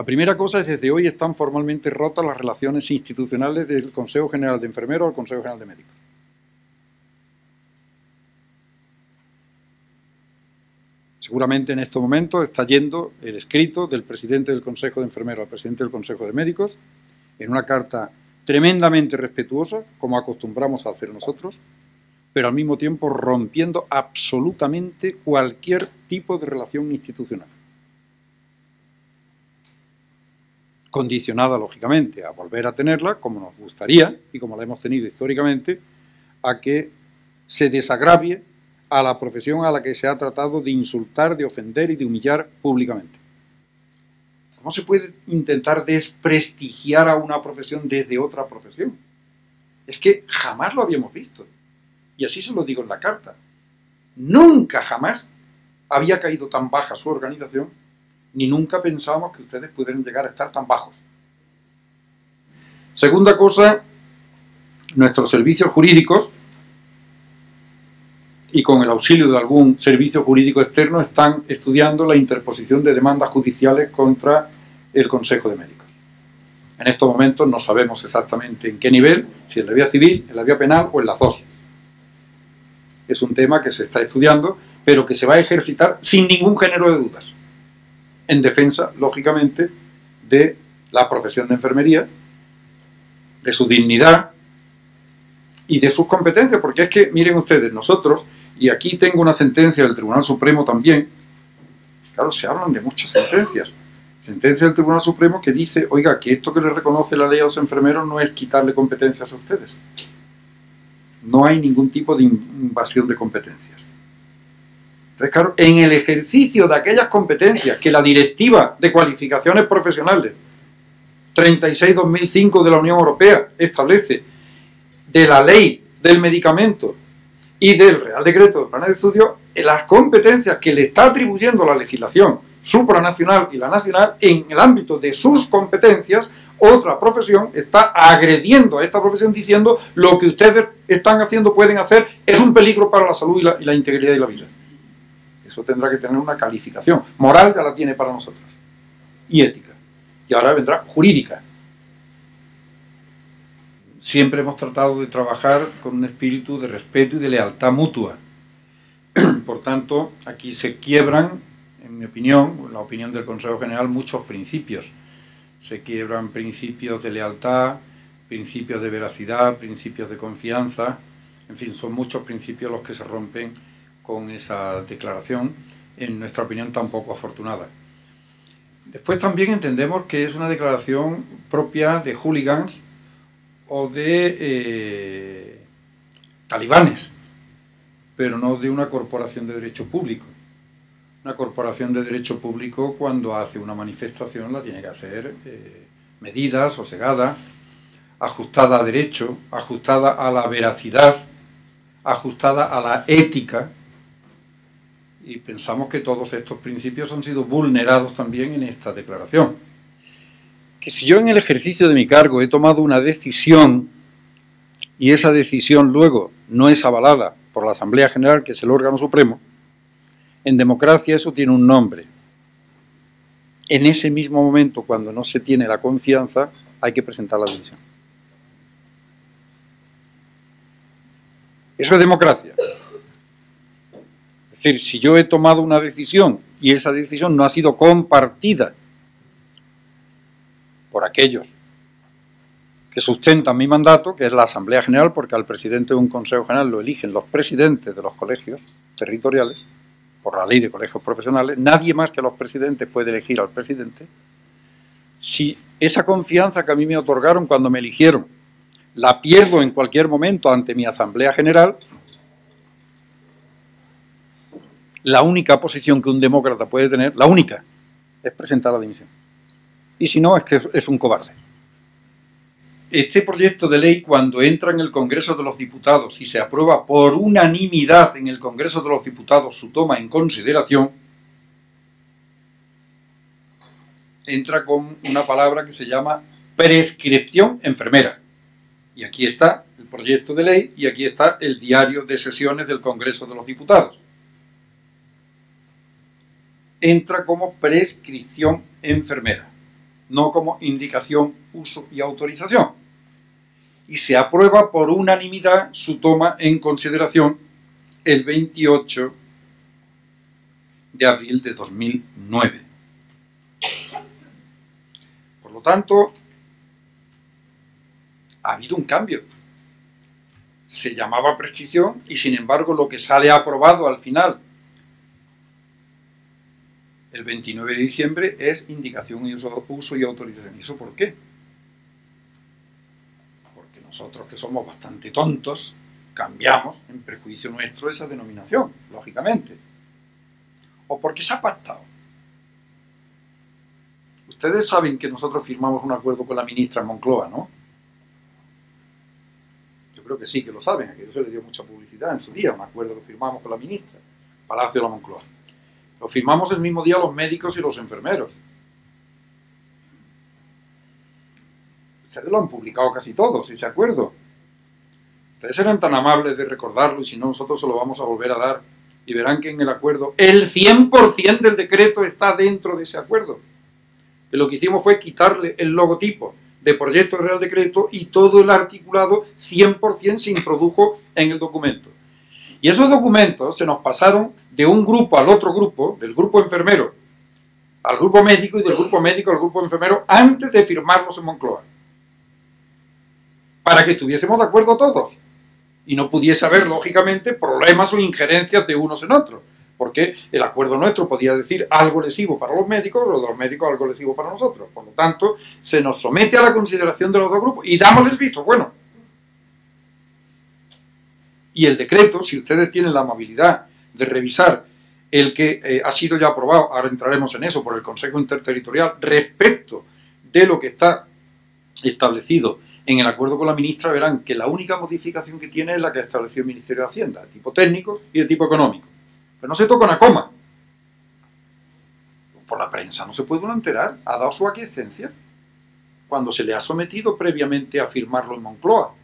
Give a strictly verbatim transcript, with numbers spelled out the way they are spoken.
La primera cosa es, desde hoy están formalmente rotas las relaciones institucionales del Consejo General de Enfermeros al Consejo General de Médicos. Seguramente en estos momentos está yendo el escrito del presidente del Consejo de Enfermeros al presidente del Consejo de Médicos en una carta tremendamente respetuosa, como acostumbramos a hacer nosotros, pero al mismo tiempo rompiendo absolutamente cualquier tipo de relación institucional. Condicionada, lógicamente, a volver a tenerla, como nos gustaría, y como la hemos tenido históricamente, a que se desagravie a la profesión a la que se ha tratado de insultar, de ofender y de humillar públicamente. ¿Cómo se puede intentar desprestigiar a una profesión desde otra profesión? Es que jamás lo habíamos visto. Y así se lo digo en la carta. Nunca, jamás había caído tan baja su organización, ni nunca pensábamos que ustedes pudieran llegar a estar tan bajos. Segunda cosa, nuestros servicios jurídicos, y con el auxilio de algún servicio jurídico externo, están estudiando la interposición de demandas judiciales contra el Consejo de Médicos. En estos momentos no sabemos exactamente en qué nivel, si en la vía civil, en la vía penal o en las dos. Es un tema que se está estudiando, pero que se va a ejercitar sin ningún género de dudas, en defensa, lógicamente, de la profesión de enfermería, de su dignidad y de sus competencias, porque es que, miren ustedes, nosotros, y aquí tengo una sentencia del Tribunal Supremo también, claro, se hablan de muchas sentencias, sentencia del Tribunal Supremo que dice, oiga, que esto que le reconoce la ley a los enfermeros no es quitarle competencias a ustedes. No hay ningún tipo de invasión de competencias. Entonces, claro, en el ejercicio de aquellas competencias que la Directiva de Cualificaciones Profesionales treinta y seis barra dos mil cinco de la Unión Europea establece, de la ley del medicamento y del Real Decreto de Planes de Estudio, las competencias que le está atribuyendo la legislación supranacional y la nacional, en el ámbito de sus competencias, otra profesión está agrediendo a esta profesión diciendo lo que ustedes están haciendo, pueden hacer, es un peligro para la salud y la, y la integridad y la vida. Eso tendrá que tener una calificación. Moral ya la tiene para nosotros. Y ética. Y ahora vendrá jurídica. Siempre hemos tratado de trabajar con un espíritu de respeto y de lealtad mutua. Por tanto, aquí se quiebran, en mi opinión, en la opinión del Consejo General, muchos principios. Se quiebran principios de lealtad, principios de veracidad, principios de confianza. En fin, son muchos principios los que se rompen con esa declaración, en nuestra opinión tan poco afortunada. Después también entendemos que es una declaración propia de hooligans o de eh, talibanes, pero no de una corporación de derecho público. Una corporación de derecho público, cuando hace una manifestación, la tiene que hacer eh, medida, sosegada, ajustada a derecho, ajustada a la veracidad, ajustada a la ética, y pensamos que todos estos principios han sido vulnerados también en esta declaración. Que si yo en el ejercicio de mi cargo he tomado una decisión y esa decisión luego no es avalada por la Asamblea General, que es el órgano supremo, en democracia eso tiene un nombre. En ese mismo momento, cuando no se tiene la confianza, hay que presentar la dimisión. Eso es democracia. Es decir, si yo he tomado una decisión y esa decisión no ha sido compartida por aquellos que sustentan mi mandato, que es la Asamblea General, porque al presidente de un Consejo General lo eligen los presidentes de los colegios territoriales, por la ley de colegios profesionales, nadie más que los presidentes puede elegir al presidente. Si esa confianza que a mí me otorgaron cuando me eligieron, la pierdo en cualquier momento ante mi Asamblea General, la única posición que un demócrata puede tener, la única, es presentar la dimisión. Y si no, es que es un cobarde. Este proyecto de ley, cuando entra en el Congreso de los Diputados y se aprueba por unanimidad en el Congreso de los Diputados su toma en consideración, entra con una palabra que se llama prescripción enfermera. Y aquí está el proyecto de ley y aquí está el diario de sesiones del Congreso de los Diputados. Entra como prescripción enfermera. no como indicación, uso y autorización. Y se aprueba por unanimidad su toma en consideración el veintiocho de abril de dos mil nueve. Por lo tanto, ha habido un cambio. Se llamaba prescripción y, sin embargo, lo que sale aprobado al final, el veintinueve de diciembre, es indicación y uso, uso y autorización. ¿Y eso por qué? Porque nosotros, que somos bastante tontos, cambiamos, en prejuicio nuestro, esa denominación, lógicamente. ¿O porque se ha pactado? Ustedes saben que nosotros firmamos un acuerdo con la ministra en Moncloa, ¿no? Yo creo que sí, que lo saben, a que eso le dio mucha publicidad en su día, un acuerdo que firmamos con la ministra, Palacio de la Moncloa. Lo firmamos el mismo día los médicos y los enfermeros. Ustedes lo han publicado casi todos, ese acuerdo. Ustedes serán tan amables de recordarlo y si no, nosotros se lo vamos a volver a dar y verán que en el acuerdo el cien por cien del decreto está dentro de ese acuerdo. Que lo que hicimos fue quitarle el logotipo de proyecto de Real Decreto y todo el articulado cien por cien se introdujo en el documento. Y esos documentos se nos pasaron de un grupo al otro grupo, del grupo enfermero al grupo médico y del grupo médico al grupo enfermero, antes de firmarlos en Moncloa. Para que estuviésemos de acuerdo todos y no pudiese haber, lógicamente, problemas o injerencias de unos en otros. Porque el acuerdo nuestro podía decir algo lesivo para los médicos, o los médicos algo lesivo para nosotros. Por lo tanto, se nos somete a la consideración de los dos grupos y damos el visto bueno. Y el decreto, si ustedes tienen la amabilidad de revisar el que eh, ha sido ya aprobado, ahora entraremos en eso, por el Consejo Interterritorial, respecto de lo que está establecido en el acuerdo con la ministra, verán que la única modificación que tiene es la que ha establecido el Ministerio de Hacienda, de tipo técnico y de tipo económico. Pero no se toca una coma. Por la prensa no se puede uno enterar. Ha dado su aquiescencia cuando se le ha sometido previamente a firmarlo en Moncloa.